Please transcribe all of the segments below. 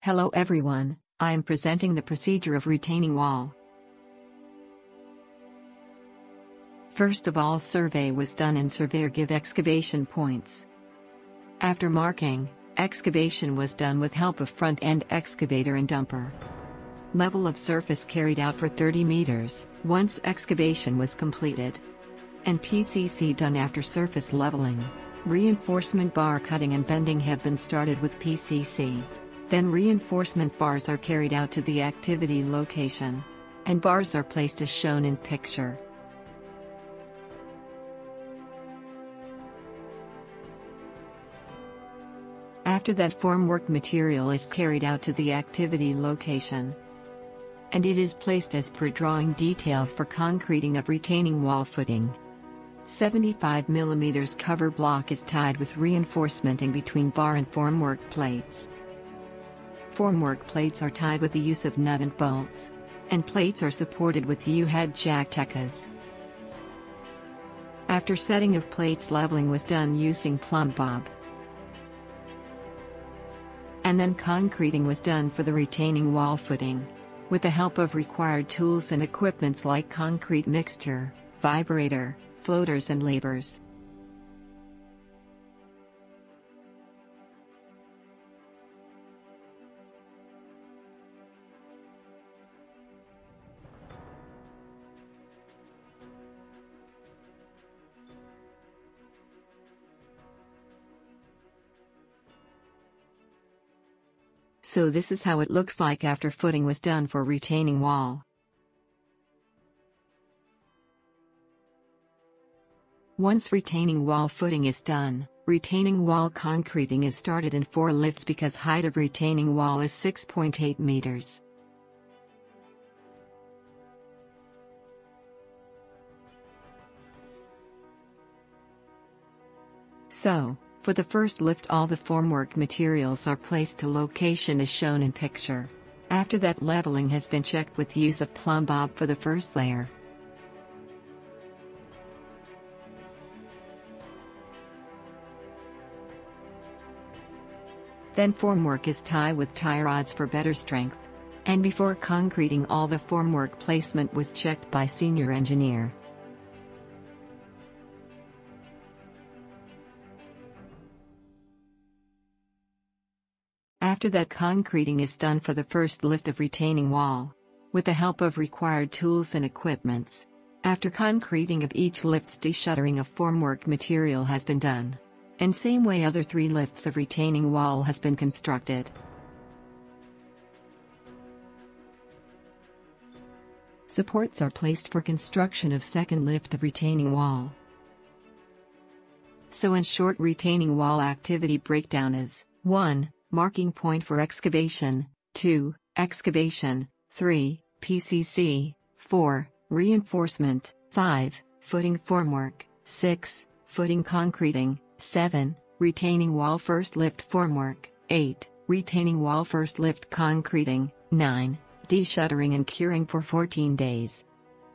Hello everyone, I am presenting the procedure of retaining wall. First of all, survey was done and surveyor give excavation points. After marking, excavation was done with help of front-end excavator and dumper. Level of surface carried out for 30 meters, once excavation was completed. And PCC done after surface leveling. Reinforcement bar cutting and bending have been started with PCC. Then reinforcement bars are carried out to the activity location. And bars are placed as shown in picture. After that, formwork material is carried out to the activity location. And it is placed as per drawing details for concreting of retaining wall footing. 75 mm cover block is tied with reinforcement in between bar and formwork plates. Formwork plates are tied with the use of nut and bolts. And plates are supported with U-head jack tecas. After setting of plates, leveling was done using plumb bob. And then concreting was done for the retaining wall footing. With the help of required tools and equipments like concrete mixture, vibrator, floaters and labors. So this is how it looks like after footing was done for retaining wall. Once retaining wall footing is done, retaining wall concreting is started in 4 lifts because height of retaining wall is 6.8 meters. So, for the first lift, all the formwork materials are placed to location as shown in picture. After that, leveling has been checked with use of plumb bob for the first layer. Then formwork is tied with tie rods for better strength. And before concreting, all the formwork placement was checked by senior engineer. After that, concreting is done for the first lift of retaining wall. With the help of required tools and equipments. After concreting of each lift's de-shuttering of formwork material has been done. And same way other 3 lifts of retaining wall has been constructed. Supports are placed for construction of second lift of retaining wall. So in short, retaining wall activity breakdown is 1. Marking point for excavation, 2. Excavation, 3. PCC, 4. Reinforcement, 5. Footing formwork, 6. Footing concreting, 7. Retaining wall first lift formwork, 8. Retaining wall first lift concreting, 9. De-shuttering and curing for 14 days.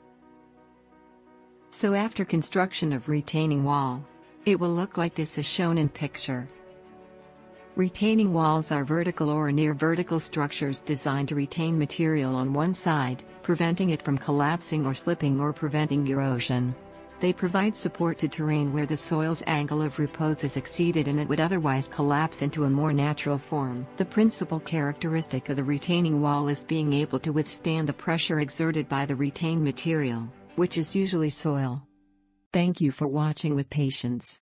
So after construction of retaining wall, it will look like this as shown in picture. Retaining walls are vertical or near vertical structures designed to retain material on one side, preventing it from collapsing or slipping or preventing erosion. They provide support to terrain where the soil's angle of repose is exceeded and it would otherwise collapse into a more natural form. The principal characteristic of the retaining wall is being able to withstand the pressure exerted by the retained material, which is usually soil. Thank you for watching with patience.